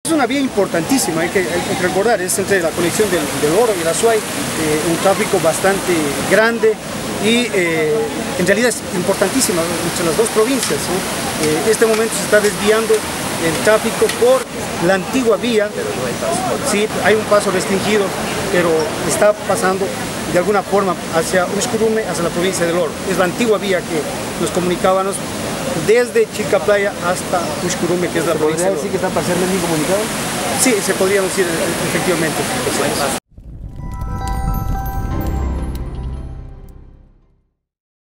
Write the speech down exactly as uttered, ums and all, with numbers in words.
Es una vía importantísima, hay que, hay que recordar, es entre la conexión del, del Oro y el Azuay, eh, un tráfico bastante grande y eh, en realidad es importantísima entre las dos provincias, ¿no? Eh, en este momento se está desviando el tráfico por la antigua vía, sí, hay un paso restringido, pero está pasando de alguna forma hacia Uxcurume, hacia la provincia del Oro. Es la antigua vía que nos comunicábamos desde Chilcaplaya hasta Uxcurume, que es la provincia del Oro. ¿Podría decir que está parcialmente incomunicado? Sí, se podría decir efectivamente.